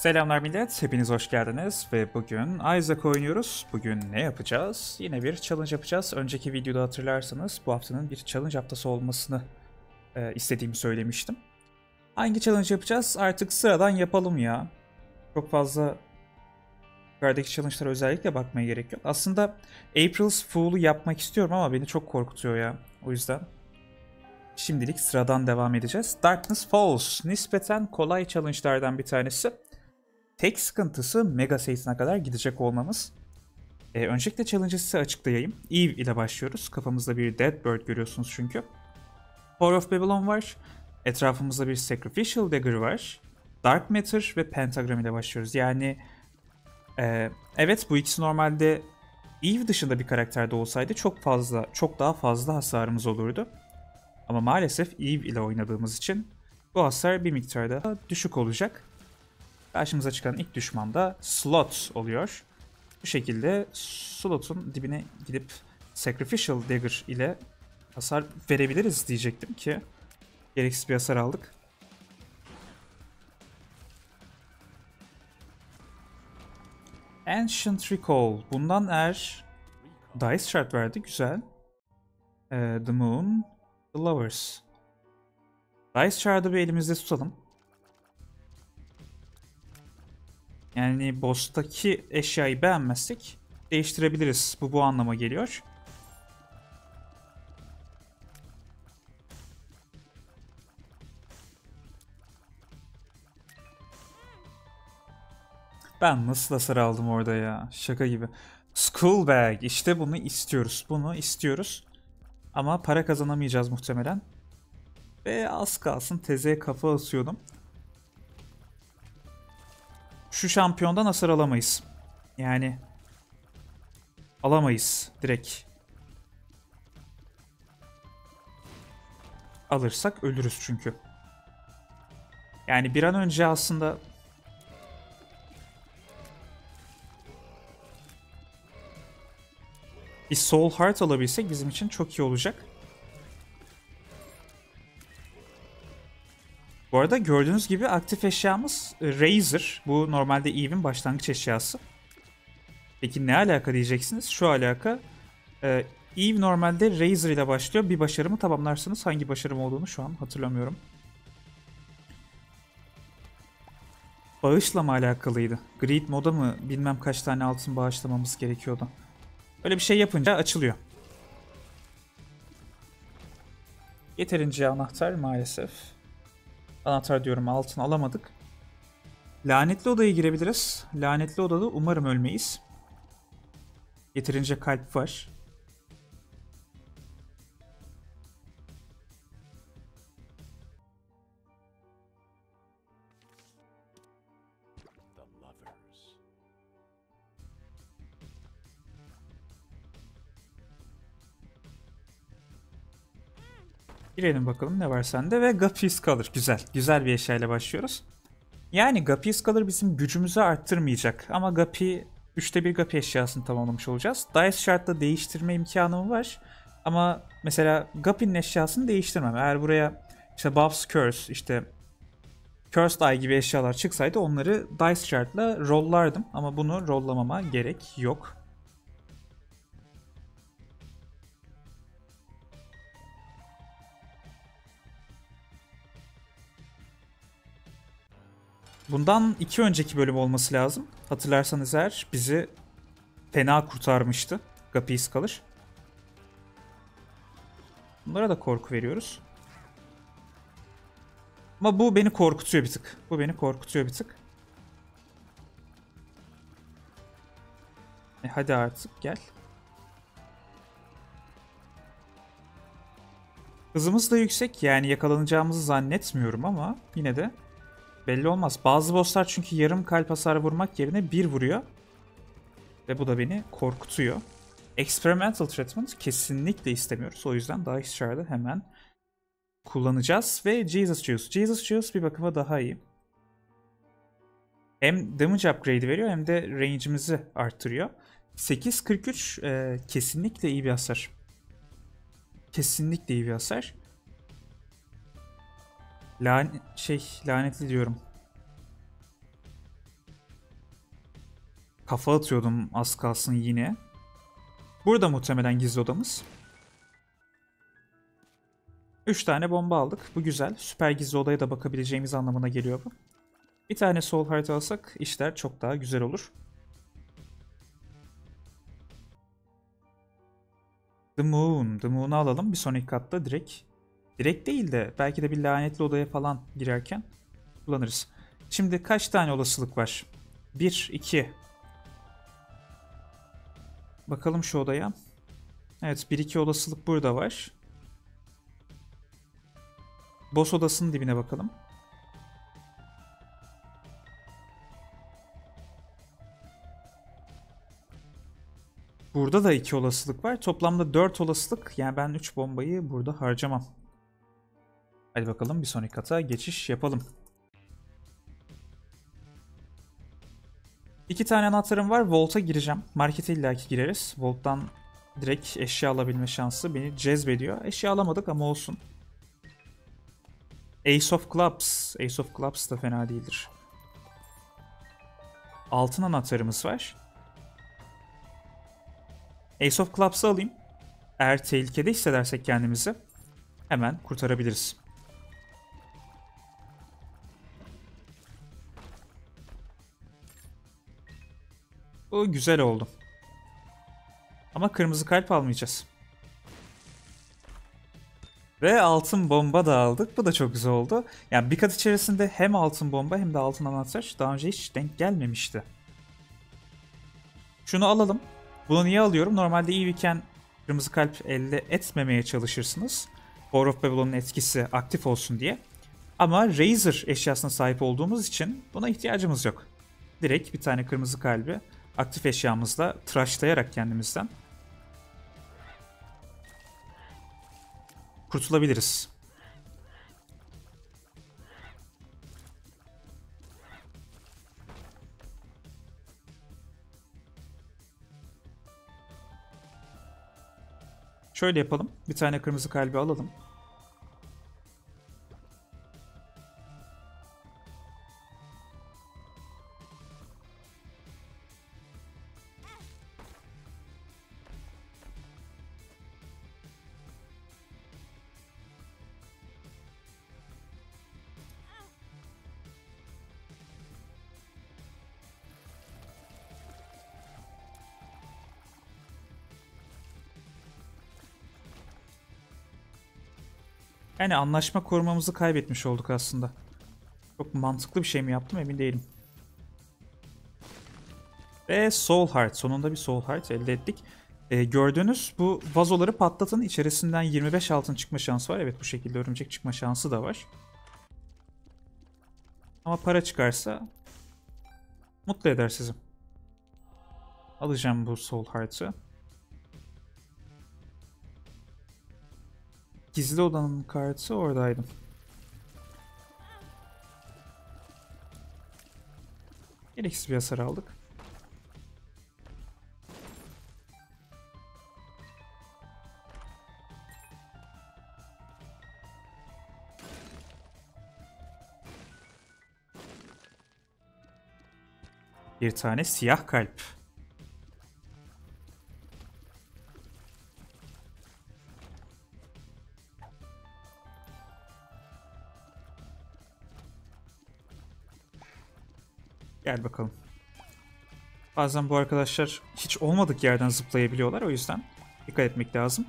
Selamlar millet, hepiniz hoş geldiniz ve bugün Isaac oynuyoruz. Bugün ne yapacağız? Yine bir challenge yapacağız. Önceki videoda hatırlarsanız bu haftanın bir challenge haftası olmasını istediğimi söylemiştim. Hangi challenge yapacağız? Artık sıradan yapalım ya. Çok fazla yukarıdaki challenge'lara özellikle bakmaya gerek yok. Aslında April's Fool'u yapmak istiyorum ama beni çok korkutuyor ya. O yüzden şimdilik sıradan devam edeceğiz. Darkness Falls nispeten kolay challenge'lardan bir tanesi. Tek sıkıntısı Mega sayısına kadar gidecek olmamız. Öncelikle challenge'ı size açıklayayım. Eve ile başlıyoruz. Kafamızda bir Dead Bird görüyorsunuz çünkü. Whore of Babylon var. Etrafımızda bir Sacrificial Dagger var. Dark Matter ve Pentagram ile başlıyoruz. Yani evet, bu ikisi normalde Eve dışında bir karakterde olsaydı çok daha fazla hasarımız olurdu. Ama maalesef Eve ile oynadığımız için bu hasar bir miktar daha düşük olacak. Karşımıza çıkan ilk düşman da Slot oluyor. Bu şekilde Slot'un dibine gidip Sacrificial Dagger ile hasar verebiliriz diyecektim ki gereksiz bir hasar aldık. Ancient Recall. Bundan eğer Dice Shard verdi. Güzel. The Moon. The Lovers. Dice Shard'ı bir elimizde tutalım. Yani boss'taki eşyayı beğenmezsek değiştirebiliriz. Bu anlama geliyor. Ben nasıl hasar aldım orada ya? Şaka gibi. School Bag. İşte bunu istiyoruz. Bunu istiyoruz. Ama para kazanamayacağız muhtemelen. Ve az kalsın tezeye kafa asıyordum. Şu şampiyondan hasar alamayız. Yani alamayız direkt. Alırsak ölürüz çünkü. Yani bir an önce aslında bir Soul Heart alabilsek bizim için çok iyi olacak. Bu arada gördüğünüz gibi aktif eşyamız Razor. Bu normalde Eve'in başlangıç eşyası. Peki ne alaka diyeceksiniz? Şu alaka. Eve normalde Razor ile başlıyor. Bir başarımı tamamlarsanız hangi başarım olduğunu şu an hatırlamıyorum. Bağışla mı alakalıydı? Greed moda mı bilmem kaç tane altın bağışlamamız gerekiyordu. Öyle bir şey yapınca açılıyor. Yeterince anahtar maalesef. Anahtar diyorum, altın alamadık. Lanetli odaya girebiliriz. Lanetli odada umarım ölmeyiz. Yeterince kalp var. Girelim bakalım ne var sende ve Guppy Scholar. Güzel. Güzel bir eşyayla başlıyoruz. Yani Guppy Scholar bizim gücümüzü arttırmayacak. Ama Guppy 3'te 1 Guppy eşyasını tamamlamış olacağız. Dice Shard'da değiştirme imkanım var. Ama mesela Guppy'nin eşyasını değiştirmem. Eğer buraya işte Buff's Curse, işte Cursed Eye gibi eşyalar çıksaydı onları Dice Shard'la rollardım. Ama bunu rollamama gerek yok. Bundan 2 önceki bölüm olması lazım. Hatırlarsanız eğer bizi fena kurtarmıştı Guppy Scholar. Bunlara da korku veriyoruz. Ama bu beni korkutuyor bir tık. Bu beni korkutuyor bir tık. Hadi artık gel. Hızımız da yüksek, yani yakalanacağımızı zannetmiyorum ama yine de belli olmaz. Bazı bosslar çünkü yarım kalp hasarı vurmak yerine 1 vuruyor. Ve bu da beni korkutuyor. Experimental Treatment kesinlikle istemiyoruz. O yüzden Dice Shard'ı hemen kullanacağız. Ve Jesus Juice. Jesus Juice bir bakıma daha iyi. Hem damage upgrade'i veriyor hem de range'imizi arttırıyor. 8.43 kesinlikle iyi bir hasar. Kesinlikle iyi bir hasar. Lanetli diyorum. Kafa atıyordum az kalsın yine. Burada muhtemelen gizli odamız. 3 tane bomba aldık. Bu güzel. Süper gizli odaya da bakabileceğimiz anlamına geliyor bu. Bir tane soul heart alsak işler çok daha güzel olur. The Moon. The Moon'u alalım. Bir sonraki katta direkt. Direkt değil de belki de bir lanetli odaya falan girerken kullanırız. Şimdi kaç tane olasılık var? 1, 2. Bakalım şu odaya. Evet, 1-2 olasılık burada var. Boss odasının dibine bakalım. Burada da 2 olasılık var. Toplamda 4 olasılık. Yani ben 3 bombayı burada harcamam. Hadi bakalım bir sonraki kata geçiş yapalım. 2 tane anahtarım var. Vault'a gireceğim. Markete illaki gireriz. Vault'tan direkt eşya alabilme şansı beni cezbediyor. Eşya alamadık ama olsun. Ace of Clubs. Ace of Clubs da fena değildir. Altın anahtarımız var. Ace of Clubs'ı alayım. Eğer tehlikede hissedersek kendimizi hemen kurtarabiliriz. Bu güzel oldu. Ama kırmızı kalp almayacağız. Ve altın bomba da aldık. Bu da çok güzel oldu. Yani bir kat içerisinde hem altın bomba hem de altın anahtar daha önce hiç denk gelmemişti. Şunu alalım. Bunu niye alıyorum? Normalde iyi iken kırmızı kalp elde etmemeye çalışırsınız. Power of Babylon'un etkisi aktif olsun diye. Ama Razor eşyasına sahip olduğumuz için buna ihtiyacımız yok. Direkt bir tane kırmızı kalbi aktif eşyamızla tıraşlayarak kendimizden kurtulabiliriz. Şöyle yapalım. Bir tane kırmızı kalbi alalım. Yani anlaşma korumamızı kaybetmiş olduk aslında. Çok mantıklı bir şey mi yaptım emin değilim. Ve Soul Heart. Sonunda bir Soul Heart elde ettik. Gördüğünüz bu vazoları patlatın. İçerisinden 25 altın çıkma şansı var. Evet, bu şekilde örümcek çıkma şansı da var. Ama para çıkarsa mutlu eder sizi. Alacağım bu Soul Heart'ı. Gizli odanın kartı oradaydı. Gereksiz bir hasar aldık. Bir tane siyah kalp. Gel bakalım. Bazen bu arkadaşlar hiç olmadık yerden zıplayabiliyorlar. O yüzden dikkat etmek lazım.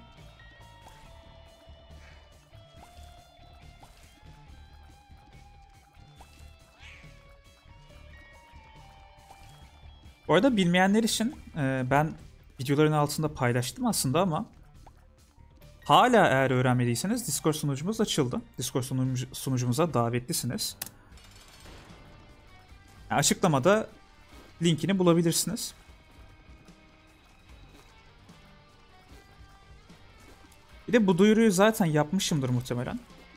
Bu arada bilmeyenler için ben videoların altında paylaştım aslında ama hala eğer öğrenmediyseniz Discord sunucumuz açıldı. Discord sunucumuza davetlisiniz. Yani açıklamada linkini bulabilirsiniz. Bir de bu duyuruyu zaten yapmışımdır muhtemelen.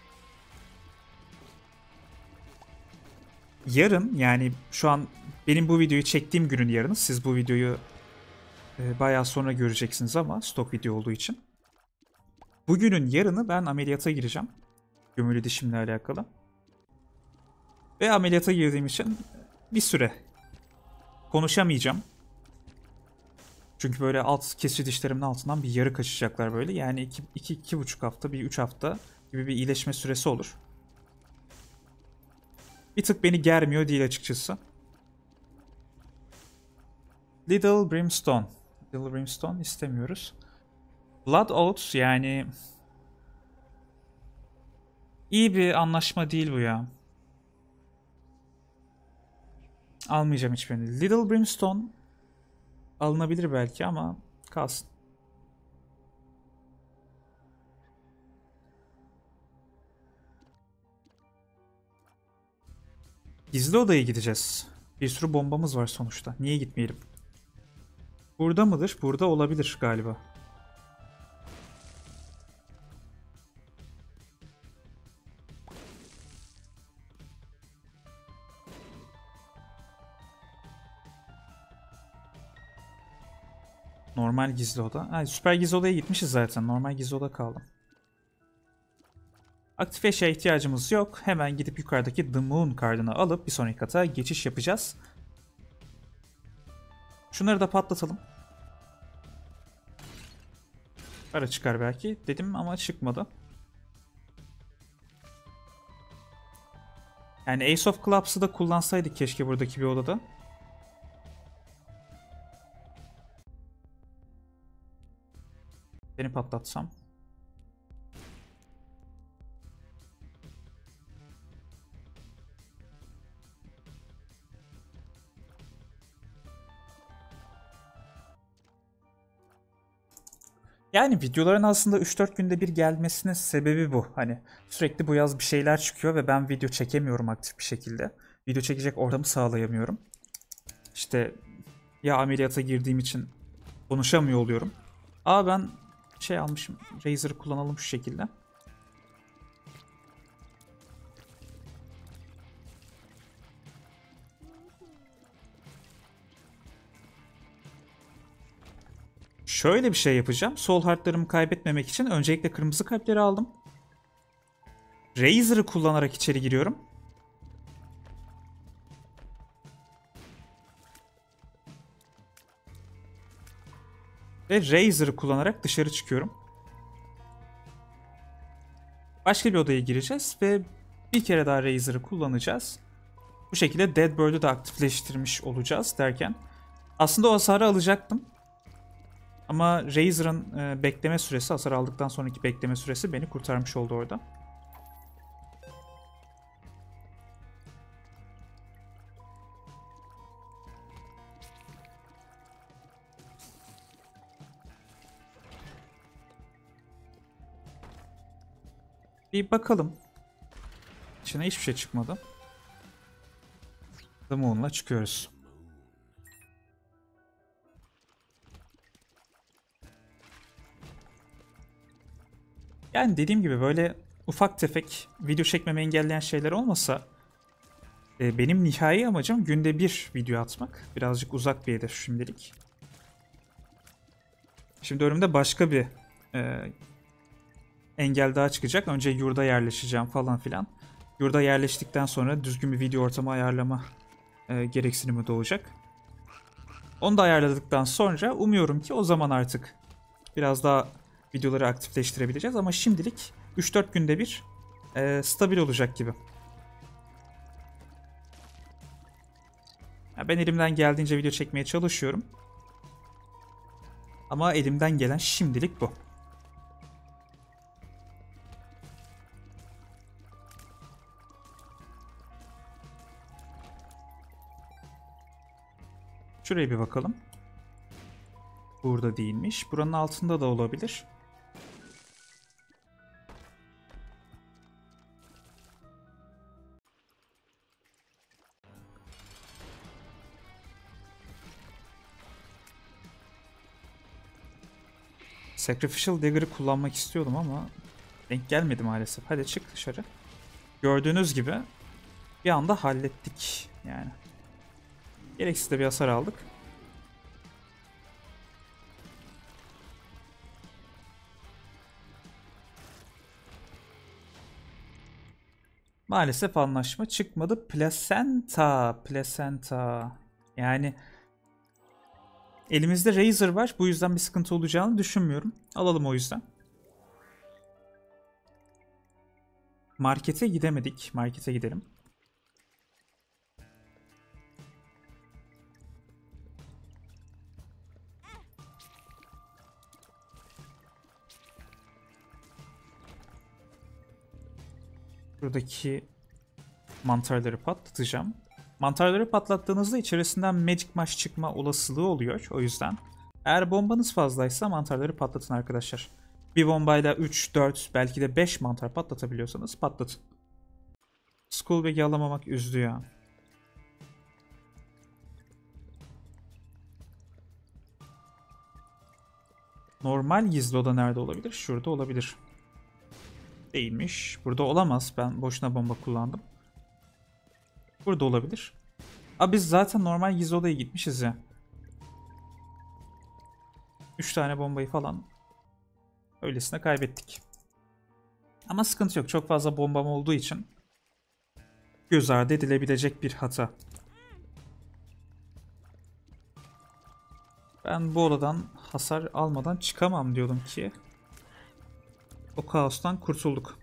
Yarın, yani şu an benim bu videoyu çektiğim günün yarını, siz bu videoyu bayağı sonra göreceksiniz ama stok video olduğu için. Bugünün yarını ben ameliyata gireceğim. Gömülü dişimle alakalı. Ve ameliyata girdiğim için bir süre konuşamayacağım. Çünkü böyle alt kesici dişlerimin altından bir yarı kaçacaklar böyle. Yani 2-2,5 hafta, bir 3 hafta gibi bir iyileşme süresi olur. Bir tık beni germiyor değil açıkçası. Little Brimstone. Little Brimstone istemiyoruz. Blood Oath yani iyi bir anlaşma değil bu ya. Almayacağım hiçbirini. Little Brimstone alınabilir belki ama kalsın. Gizli odaya gideceğiz. Bir sürü bombamız var sonuçta. Niye gitmeyelim? Burada mıdır? Burada olabilir galiba. Normal gizli oda. Ay, süper gizli odaya gitmişiz zaten. Normal gizli oda kaldım. Aktif eşya ihtiyacımız yok. Hemen gidip yukarıdaki The Moon kartını alıp bir sonraki kata geçiş yapacağız. Şunları da patlatalım. Para çıkar belki dedim ama çıkmadı. Yani Ace of Clubs'ı da kullansaydık keşke buradaki bir odada. Seni patlatsam. Yani videoların aslında 3-4 günde bir gelmesinin sebebi bu. Hani sürekli bu yaz bir şeyler çıkıyor ve ben video çekemiyorum aktif bir şekilde. Video çekecek ortamı sağlayamıyorum. İşte ya ameliyata girdiğim için konuşamıyor oluyorum. Aa ben şey almışım. Razer'ı kullanalım şu şekilde. Şöyle bir şey yapacağım. Sol heartlarımı kaybetmemek için öncelikle kırmızı kalpleri aldım. Razer'ı kullanarak içeri giriyorum. Ve Razer'ı kullanarak dışarı çıkıyorum. Başka bir odaya gireceğiz ve bir kere daha Razer'ı kullanacağız. Bu şekilde Dead Bird'ü de aktifleştirmiş olacağız derken. Aslında o hasarı alacaktım. Ama Razer'ın bekleme süresi, hasar aldıktan sonraki bekleme süresi beni kurtarmış oldu orada. Bir bakalım. İçine hiçbir şey çıkmadı. The Moon'la çıkıyoruz. Yani dediğim gibi böyle ufak tefek video çekmemi engelleyen şeyler olmasa benim nihai amacım günde bir video atmak. Birazcık uzak bir hedef şimdilik. Şimdi önümde başka bir engel daha çıkacak. Önce yurda yerleşeceğim falan filan. Yurda yerleştikten sonra düzgün bir video ortamı ayarlama gereksinimi doğacak. Onu da ayarladıktan sonra umuyorum ki o zaman artık biraz daha videoları aktifleştirebileceğiz. Ama şimdilik 3-4 günde bir stabil olacak gibi. Ben elimden geldiğince video çekmeye çalışıyorum. Ama elimden gelen şimdilik bu. Şuraya bir bakalım. Burada değilmiş. Buranın altında da olabilir. Sacrificial Dagger'ı kullanmak istiyordum ama denk gelmedi maalesef. Hadi çık dışarı. Gördüğünüz gibi bir anda hallettik yani. Gereksiz de bir hasar aldık. Maalesef anlaşma çıkmadı. Placenta. Yani Elimizde Razor var. Bu yüzden bir sıkıntı olacağını düşünmüyorum. Alalım o yüzden. Markete gidemedik. Markete gidelim. Buradaki mantarları patlatacağım. Mantarları patlattığınızda içerisinden Magic Mush çıkma olasılığı oluyor. O yüzden eğer bombanız fazlaysa mantarları patlatın arkadaşlar. Bir bombayla 3, 4 belki de 5 mantar patlatabiliyorsanız patlatın. Skullbag'i alamamak üzdü ya. Normal gizli oda nerede olabilir? Şurada olabilir. Değilmiş. Burada olamaz. Ben boşuna bomba kullandım. Burada olabilir. Biz zaten normal gizli odaya gitmişiz ya. 3 tane bombayı falan öylesine kaybettik. Ama sıkıntı yok. Çok fazla bombam olduğu için göz ardı edilebilecek bir hata. Ben bu odadan hasar almadan çıkamam diyordum ki. O kaostan kurtulduk.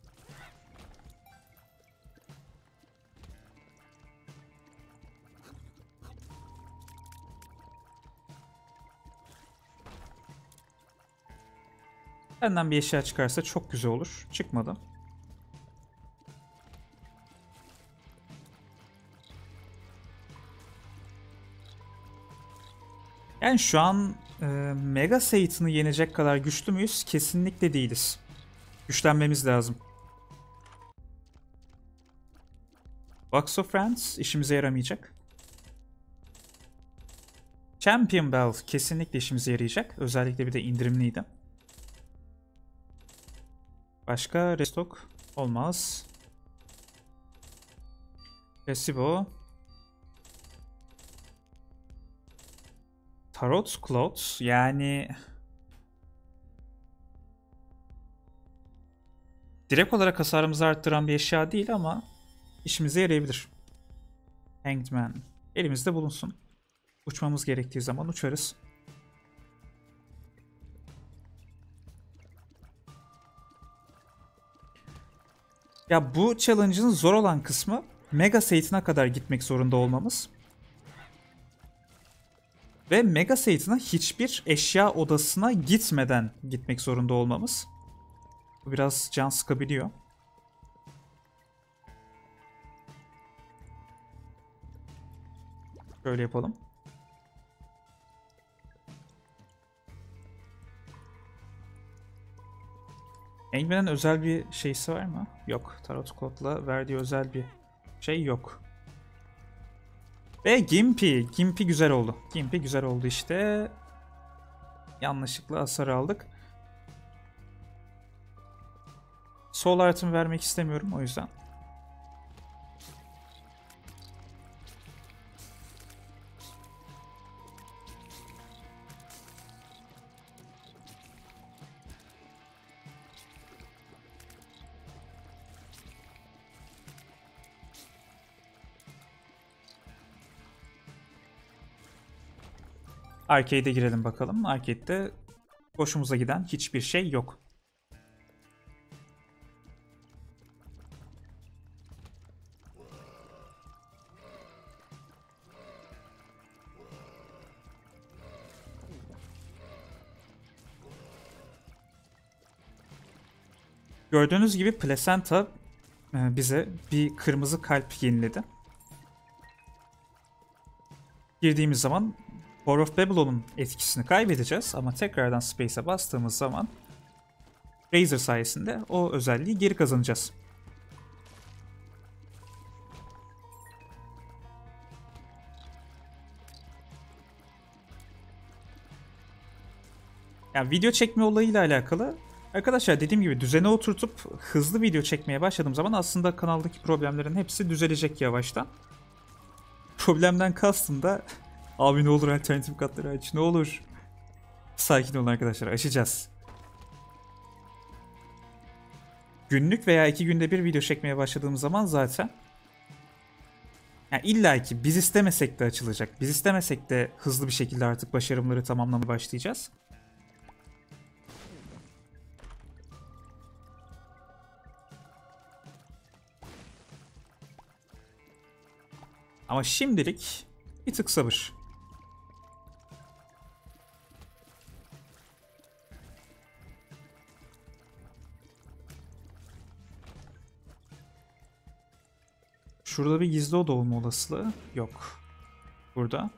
Benden bir eşya çıkarsa çok güzel olur. Çıkmadı. Yani şu an Mega Satan'ı yenecek kadar güçlü müyüz? Kesinlikle değiliz. Güçlenmemiz lazım. Box of Friends işimize yaramayacak. Champion Bell kesinlikle işimize yarayacak. Özellikle bir de indirimliydi. Başka restock olmaz. Resibo. Tarot Cloth yani direkt olarak hasarımızı arttıran bir eşya değil ama işimize yarayabilir. Hanged Man. Elimizde bulunsun. Uçmamız gerektiği zaman uçarız. Ya bu challenge'ın zor olan kısmı Mega Satan'a kadar gitmek zorunda olmamız. Ve Mega Satan'a hiçbir eşya odasına gitmeden gitmek zorunda olmamız. Bu biraz can sıkabiliyor. Böyle yapalım. Engman'ın özel bir şeysi var mı? Yok. Tarot kodla verdiği özel bir şey yok. Ve Gimpy. Gimpy güzel oldu. Gimpy güzel oldu işte. Yanlışlıkla hasar aldık. Soul Art'ımı vermek istemiyorum o yüzden. Arcade'e girelim bakalım. Arcade'de hoşumuza giden hiçbir şey yok. Gördüğünüz gibi Placenta bize bir kırmızı kalp yeniledi. Girdiğimiz zaman War of Babylon'un etkisini kaybedeceğiz ama tekrardan Space'e bastığımız zaman Razor sayesinde o özelliği geri kazanacağız. Yani video çekme olayıyla alakalı arkadaşlar dediğim gibi düzene oturtup hızlı video çekmeye başladığım zaman aslında kanaldaki problemlerin hepsi düzelecek yavaştan. Problemden kastım da abi ne olur alternatif katları aç ne olur. Sakin olun arkadaşlar açacağız. Günlük veya 2 günde bir video çekmeye başladığım zaman zaten Yani illa ki biz istemesek de açılacak. Biz istemesek de hızlı bir şekilde artık başarımları tamamlamaya başlayacağız. Ama şimdilik bir tık sabır. Şurada bir gizli oda olma olasılığı yok. Burada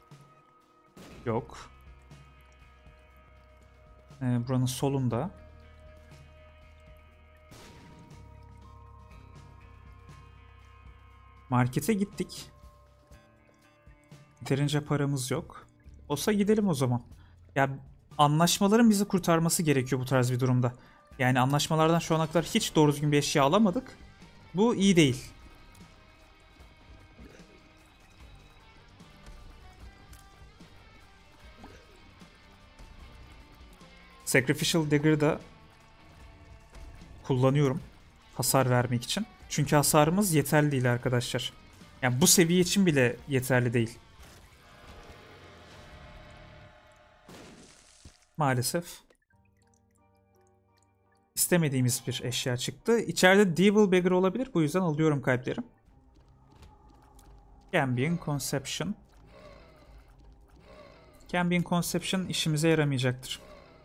yok. Buranın solunda. Markete gittik. Yeterince paramız yok. Olsa gidelim o zaman. Ya anlaşmaların bizi kurtarması gerekiyor bu tarz bir durumda. Yani anlaşmalardan şu ana kadar hiç doğru düzgün bir eşya alamadık. Bu iyi değil. Sacrificial Dagger'ı da kullanıyorum. Hasar vermek için. Çünkü hasarımız yeterli değil arkadaşlar. Yani bu seviye için bile yeterli değil. Maalesef. İstemediğimiz bir eşya çıktı. İçeride Devil Beggar olabilir. Bu yüzden alıyorum kalplerim. Cambion Conception. Cambion Conception işimize yaramayacaktır.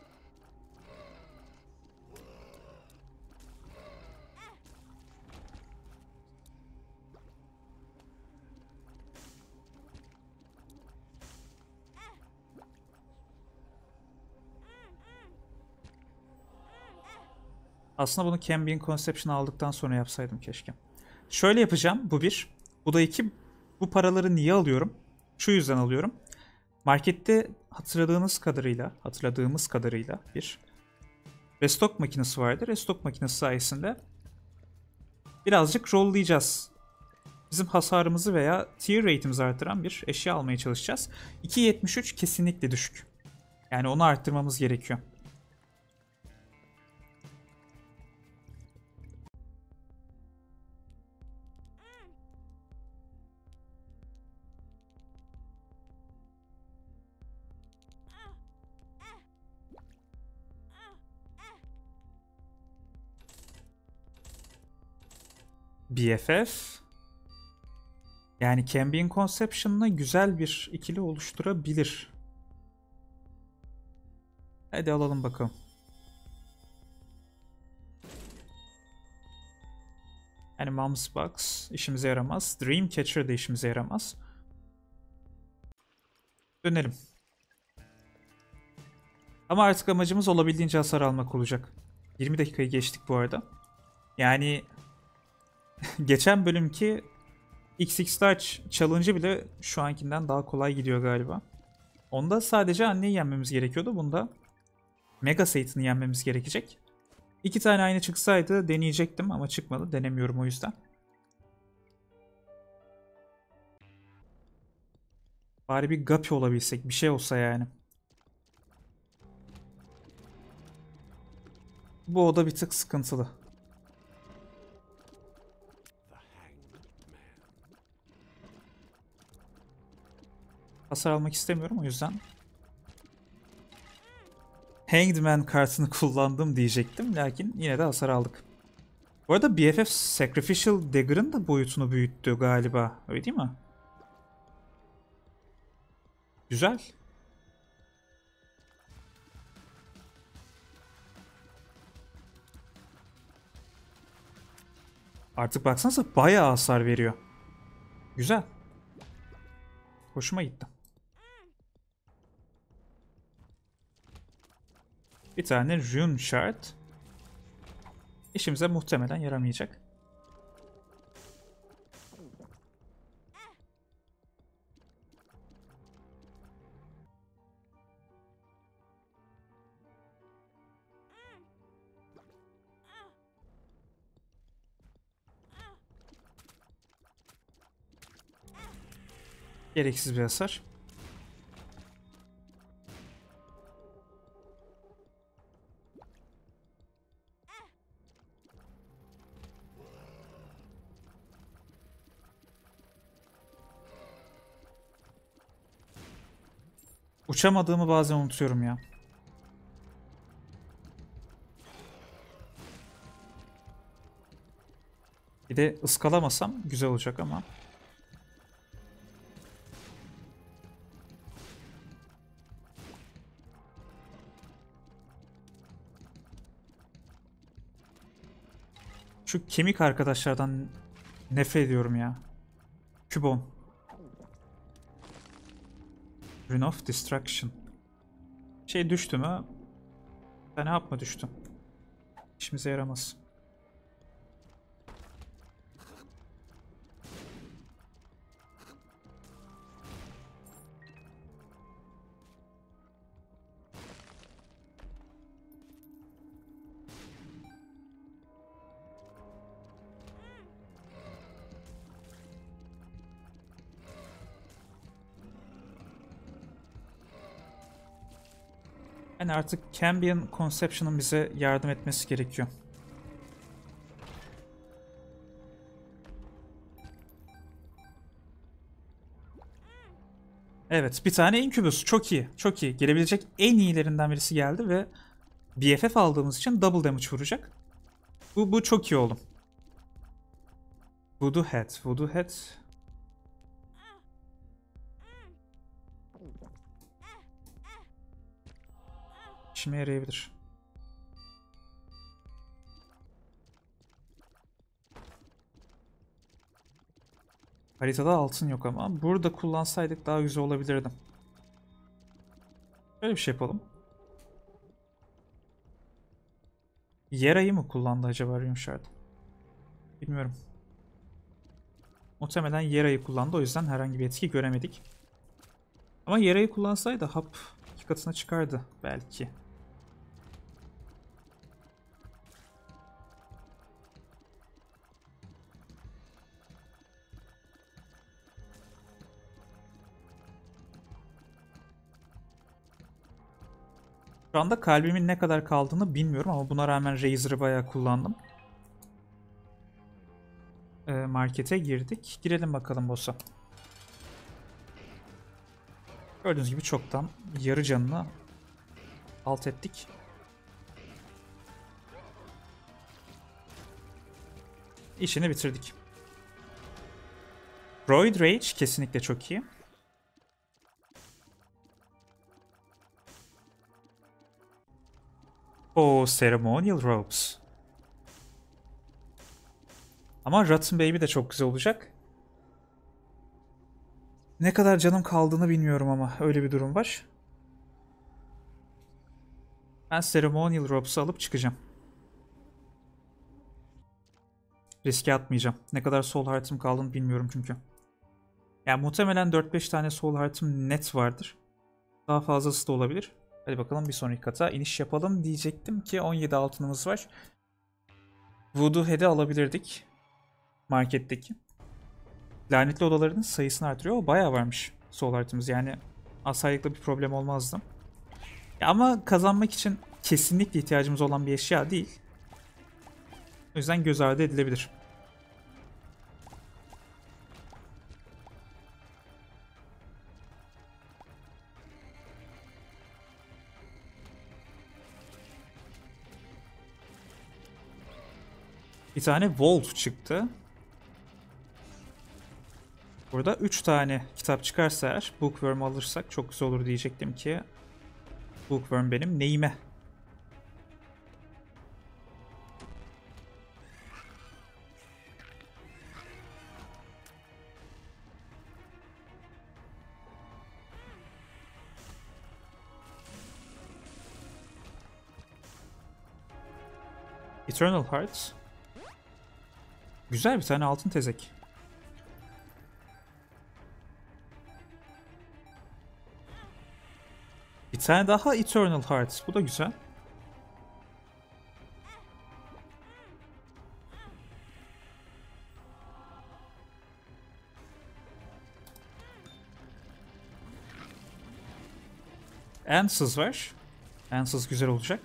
Aslında bunu Cambion Conception aldıktan sonra yapsaydım keşke. Şöyle yapacağım. Bu bir. Bu da iki. Bu paraları niye alıyorum? Şu yüzden alıyorum. Markette hatırladığımız kadarıyla bir restock makinesi vardı. Restock makinesi sayesinde birazcık rollayacağız. Bizim hasarımızı veya tier rate'imizi artıran bir eşya almaya çalışacağız. 2.73 kesinlikle düşük. Yani onu arttırmamız gerekiyor. BFF yani Cambion Conception'la güzel bir ikili oluşturabilir. Hadi alalım bakalım. Yani Mom's Box işimize yaramaz. Dreamcatcher de işimize yaramaz. Dönelim. Ama artık amacımız olabildiğince hasar almak olacak. 20 dakikayı geçtik bu arada. Yani geçen bölümki XX Large Challenge'ı bile şu ankinden daha kolay gidiyor galiba. Onda sadece anneyi yenmemiz gerekiyordu. Bunda Mega Satan'ı yenmemiz gerekecek. 2 tane aynı çıksaydı deneyecektim ama çıkmadı. Denemiyorum o yüzden. Bari bir Guppy olabilsek. Bir şey olsa yani. Bu oda bir tık sıkıntılı. Hasar almak istemiyorum o yüzden. Hanged Man kartını kullandım diyecektim. Lakin yine de hasar aldık. Bu arada BFF Sacrificial Dagger'ın da boyutunu büyüttü galiba. Öyle değil mi? Güzel. Artık baksanıza bayağı hasar veriyor. Güzel. Hoşuma gitti. Bir tane Rune Shard. İşimize muhtemelen yaramayacak. Gereksiz bir hasar. Uçamadığımı bazen unutuyorum ya. Bir de ıskalamasam güzel olacak ama. Şu kemik arkadaşlardan nefret ediyorum ya. Kübon. Rune of Destruction. Şey düştü mü? Ben ne yapma düştü. İşimize yaramaz. Yani artık Cambion Conception'ın bize yardım etmesi gerekiyor. Evet, bir tane Incubus. Çok iyi. Çok iyi. Gelebilecek en iyilerinden birisi geldi ve BFF aldığımız için double damage vuracak. Bu çok iyi oğlum. Voodoo Head. Voodoo Head. İşime yarayabilir. Haritada altın yok ama burada kullansaydık daha güzel olabilirdi. Böyle bir şey yapalım. Yera'yı mı kullandı acaba Rimshard? Bilmiyorum. Muhtemelen Yera'yı kullandı, o yüzden herhangi bir etki göremedik. Ama Yera'yı kullansaydı hap 2 katına çıkardı belki. Şu anda kalbimin ne kadar kaldığını bilmiyorum ama buna rağmen Razor'ı bayağı kullandım. Markete girdik. Girelim bakalım boss'a. Gördüğünüz gibi çoktan yarı canını alt ettik. İşini bitirdik. Roid Rage kesinlikle çok iyi. O Ceremonial Robes. Ama Rotten Baby de çok güzel olacak. Ne kadar canım kaldığını bilmiyorum ama öyle bir durum var. Ben Ceremonial Robes'u alıp çıkacağım. Riske atmayacağım. Ne kadar Soul Heart'ım kaldığını bilmiyorum çünkü. Yani muhtemelen 4-5 tane Soul Heart'ım net vardır. Daha fazlası da olabilir. Hadi bakalım bir sonraki kata iniş yapalım diyecektim ki 17 altınımız var. Voodoo Head'i alabilirdik. Marketteki. Lanetli odaların sayısını artırıyor. O bayağı varmış Soul Heart'ımız. Yani asaylıkla bir problem olmazdı. Ya ama kazanmak için kesinlikle ihtiyacımız olan bir eşya değil. O yüzden göz ardı edilebilir. Bir tane Volt çıktı. Burada 3 tane kitap çıkarsa eğer Bookworm alırsak çok güzel olur diyecektim ki Bookworm benim neyime? Eternal Hearts. Güzel bir tane altın tezek. Bir tane daha Eternal Hearts. Bu da güzel. Ansız var. Ansız güzel olacak.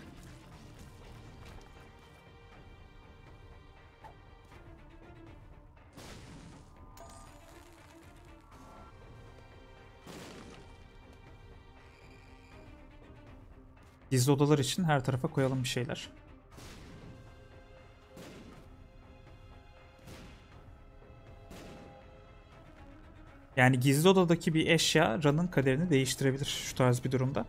Gizli odalar için her tarafa koyalım bir şeyler. Yani gizli odadaki bir eşya Run'ın kaderini değiştirebilir şu tarz bir durumda.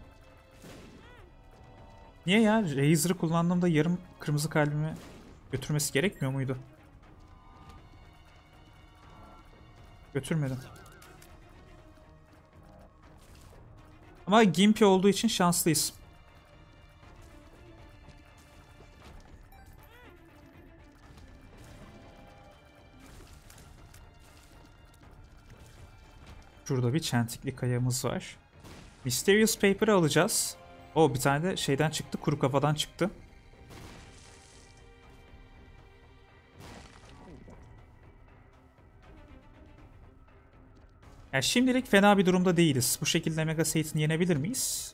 Niye ya? Razor'ı kullandığımda yarım kırmızı kalbimi götürmesi gerekmiyor muydu? Götürmedim. Ama Gimpy olduğu için şanslıyız. Şurada bir çentikli kayamız var. Mysterious Paper'ı alacağız. O bir tane de şeyden çıktı. Kuru kafadan çıktı. Yani şimdilik fena bir durumda değiliz. Bu şekilde Mega Satan'ı yenebilir miyiz?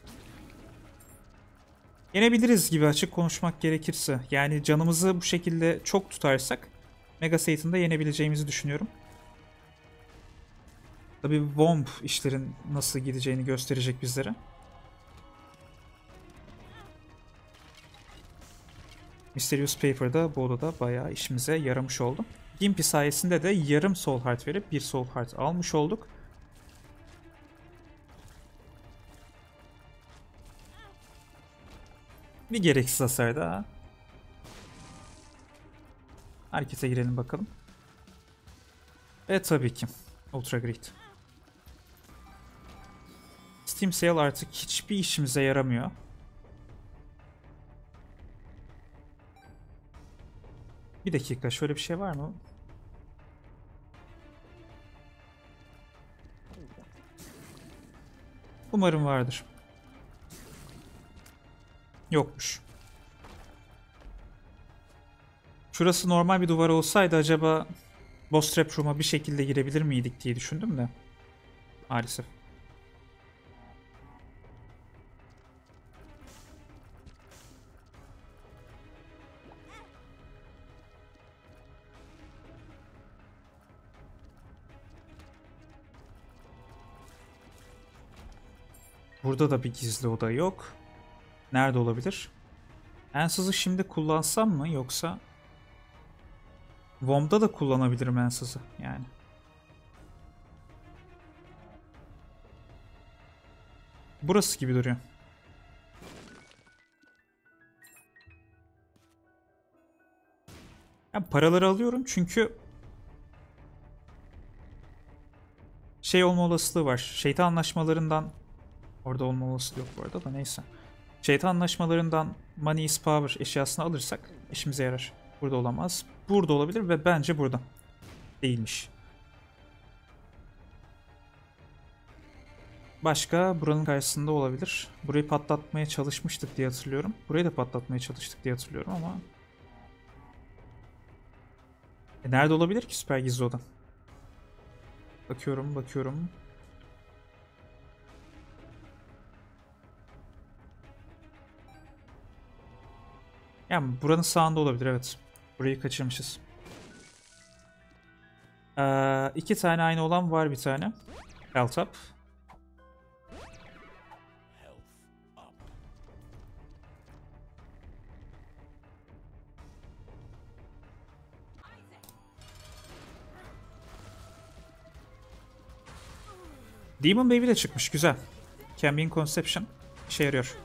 Yenebiliriz gibi, açık konuşmak gerekirse. Yani canımızı bu şekilde çok tutarsak Mega Satan'da yenebileceğimizi düşünüyorum. Tabii Womb işlerin nasıl gideceğini gösterecek bizlere. Mysterious Paper'da bu odada bayağı işimize yaramış oldu. Gimpy sayesinde de yarım Soul Heart verip bir Soul Heart almış olduk. Bir gereksiz hasar daha. Harekete girelim bakalım. Ve tabii ki Ultra Greed. Steam Sale artık hiçbir işimize yaramıyor. Bir dakika, şöyle bir şey var mı? Umarım vardır. Yokmuş. Şurası normal bir duvar olsaydı acaba Boss Trap Room'a bir şekilde girebilir miydik diye düşündüm de. Maalesef. Burada da bir gizli oda yok. Nerede olabilir? Ansız'ı şimdi kullansam mı, yoksa Womb'da da kullanabilirim Ansız'ı yani. Burası gibi duruyor. Ben paraları alıyorum çünkü şey olma olasılığı var. Şeytan anlaşmalarından, orada olma olasılığı yok bu arada da, neyse. Şeytan anlaşmalarından Money is Power eşyasını alırsak işimize yarar. Burada olamaz. Burada olabilir ve bence burada. Değilmiş. Başka buranın karşısında olabilir. Burayı patlatmaya çalışmıştık diye hatırlıyorum. Burayı da patlatmaya çalıştık diye hatırlıyorum ama... nerede olabilir ki süper gizli oda? Bakıyorum, bakıyorum. Yani buranın sağında olabilir, evet. Burayı kaçırmışız. İki tane aynı olan var, bir tane. Health up. Demon Baby de çıkmış, güzel. Cambion Conception işe yarıyor.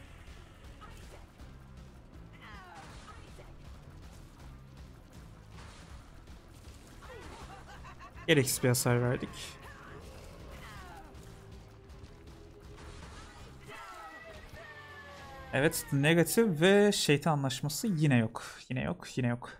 Gereksiz bir hasar verdik. Evet, negatif ve şeytan anlaşması yine yok. Yine yok, yine yok.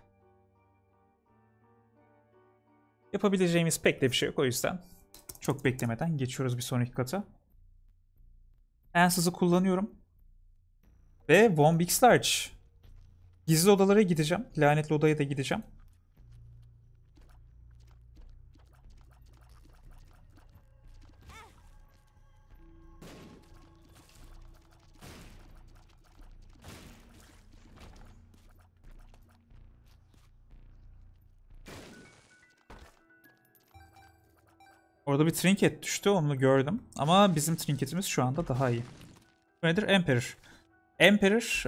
Yapabileceğimiz pek de bir şey yok, o yüzden çok beklemeden geçiyoruz bir sonraki kata. Ansız'ı kullanıyorum. Ve Womb X Large. Gizli odalara gideceğim. Lanetli odaya da gideceğim. Orada bir trinket düştü, onu gördüm. Ama bizim trinketimiz şu anda daha iyi. Bu nedir? Emperor. Emperor.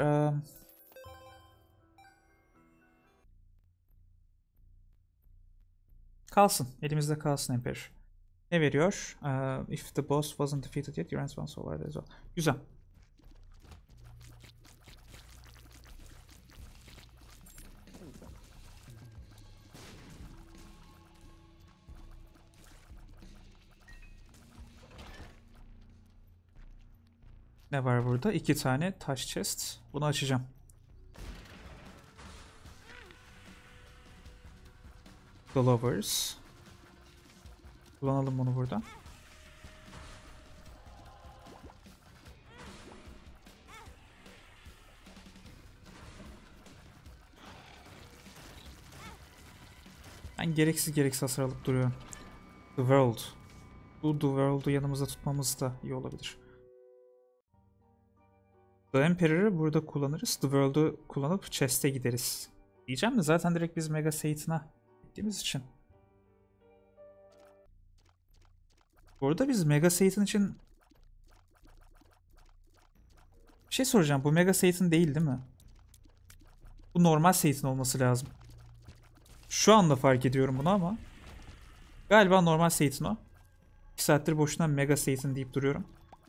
Kalsın. Elimizde kalsın Emperor. Ne veriyor? If the boss wasn't defeated yet, your hands once over as well. Güzel. Ne var burada? 2 tane taş chest. Bunu açacağım. Glovers. Kullanalım bunu burada. Ben gereksiz hasar alıp duruyorum. The World. Bu The World'u yanımızda tutmamız da iyi olabilir. The Emperor'ı burada kullanırız. The World'u kullanıp chest'e gideriz. Diyeceğim de zaten direkt biz Mega Satan'a gittiğimiz için. Burada biz Mega Satan için bir şey soracağım. Bu Mega Satan değil mi? Bu normal Satan olması lazım. Şu anda fark ediyorum bunu ama. Galiba normal Satan o. 2 saattir boşuna Mega Satan deyip duruyorum.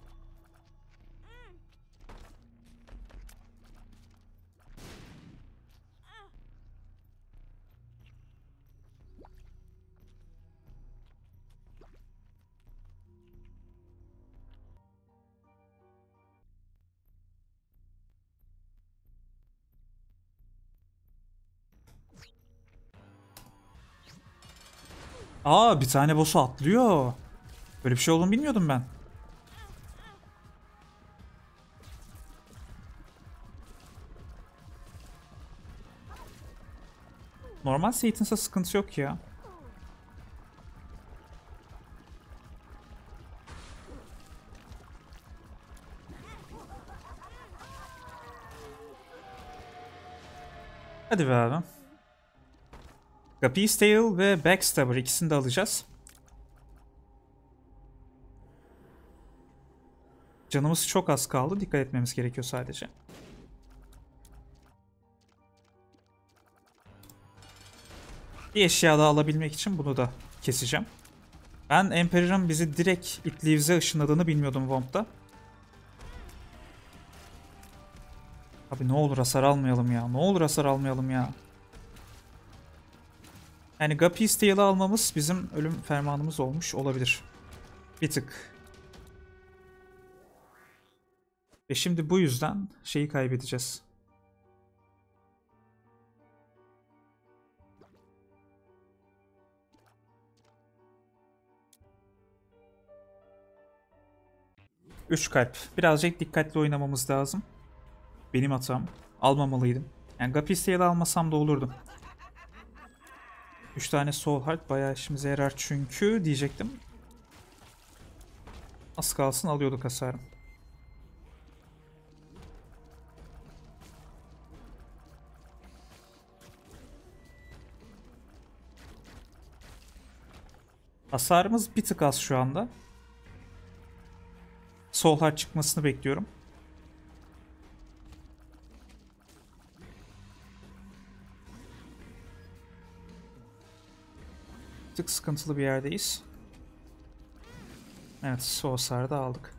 Aa, bir tane boss'u atlıyor. Böyle bir şey olduğunu bilmiyordum ben. Normal Satan'sa sıkıntı yok ya. Hadi be abi. Guppy's Tail ve Backstabber ikisini de alacağız. Canımız çok az kaldı. Dikkat etmemiz gerekiyor sadece. Bir eşya daha alabilmek için bunu da keseceğim. Ben Emperor'ın bizi direkt It Leaves'e ışınladığını bilmiyordum Womb'da. Abi ne olur hasar almayalım ya. Ne olur hasar almayalım ya. Yani Guppy's Tail'ı almamız bizim ölüm fermanımız olmuş olabilir. Bir tık. Ve şimdi bu yüzden şeyi kaybedeceğiz. Üç kalp. Birazcık dikkatli oynamamız lazım. Benim hatam. Almamalıydım. Yani Guppy's Tail'ı almasam da olurdu. 3 tane Soul Heart bayağı işimize yarar çünkü diyecektim. Az kalsın alıyorduk hasarım. Hasarımız bir tık az şu anda. Soul Heart çıkmasını bekliyorum. Bir tık sıkıntılı bir yerdeyiz. Evet, o hasarı da aldık.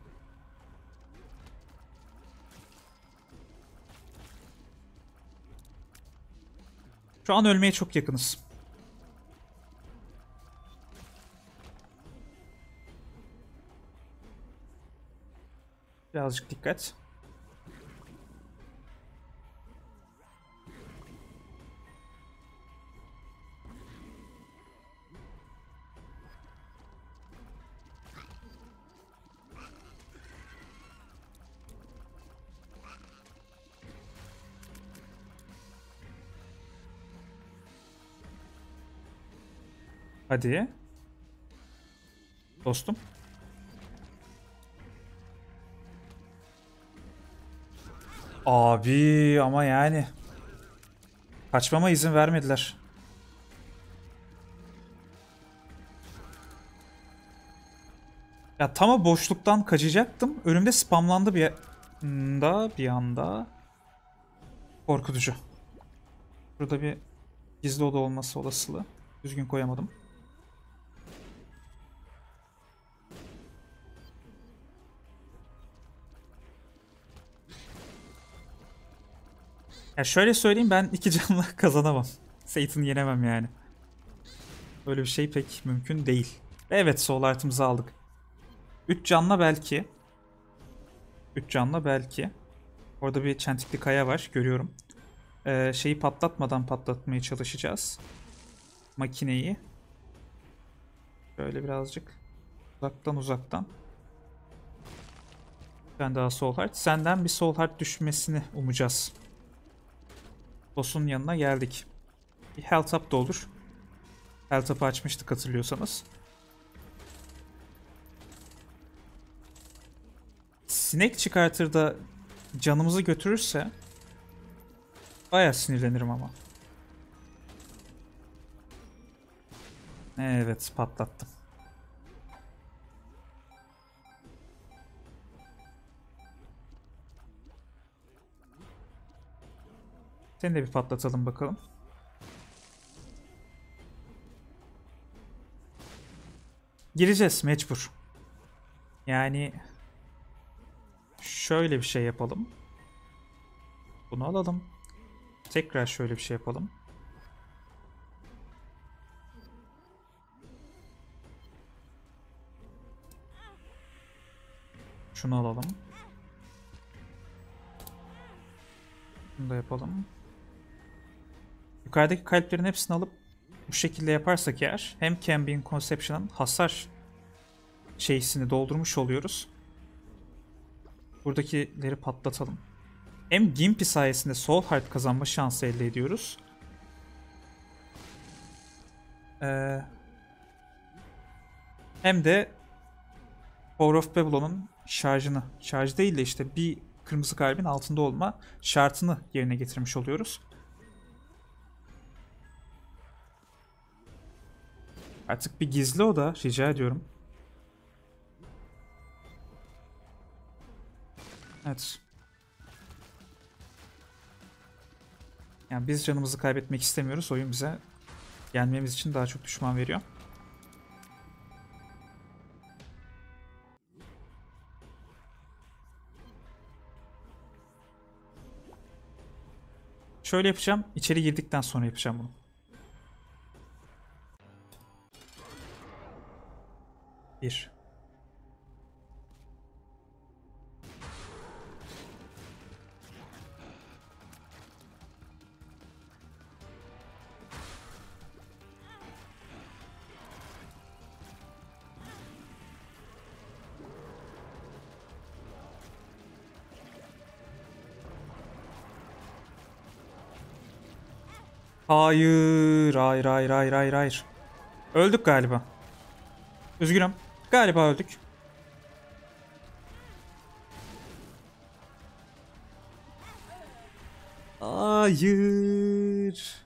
Şu an ölmeye çok yakınız. Birazcık dikkat. Hadi. Dostum. Abi ama yani. Kaçmama izin vermediler. Ya tam o boşluktan kaçacaktım. Önümde spamlandı bir da bir anda korkutucu. Burada bir gizli oda olması olasılığı. Düzgün koyamadım. Ya şöyle söyleyeyim, ben 2 canla kazanamam. Satan'ı yenemem yani. Böyle bir şey pek mümkün değil. Evet, soul artımızı aldık. 3 canla belki. 3 canla belki. Orada bir çentikli kaya var, görüyorum. Şeyi patlatmadan patlatmaya çalışacağız. Makineyi. Şöyle birazcık uzaktan. Ben daha soul heart. Senden bir soul heart düşmesini umacağız. Boss'un yanına geldik. Bir health up da olur. Health up'ı açmıştık hatırlıyorsanız. Sinek çıkartır da canımızı götürürse bayağı sinirlenirim ama. Evet, patlattım. Seni de bir patlatalım bakalım. Gireceğiz mecbur. Yani şöyle bir şey yapalım. Bunu alalım. Tekrar şöyle bir şey yapalım. Şunu alalım. Bunu da yapalım. Yukarıdaki kalplerin hepsini alıp bu şekilde yaparsak eğer hem Cambion Conception'ın hasar şeysini doldurmuş oluyoruz. Buradakileri patlatalım. Hem Gimpy sayesinde Soul Heart kazanma şansı elde ediyoruz. Hem de Power of Babylon'un şarj değil de işte bir kırmızı kalbin altında olma şartını yerine getirmiş oluyoruz. Artık bir gizli oda rica ediyorum. Evet. Yani biz canımızı kaybetmek istemiyoruz. Oyun bize gelmemiz için daha çok düşman veriyor. Şöyle yapacağım. İçeri girdikten sonra yapacağım bunu. Bir. Hayır, hayır. Öldük galiba. Üzgünüm. Galiba öldük. Hayır.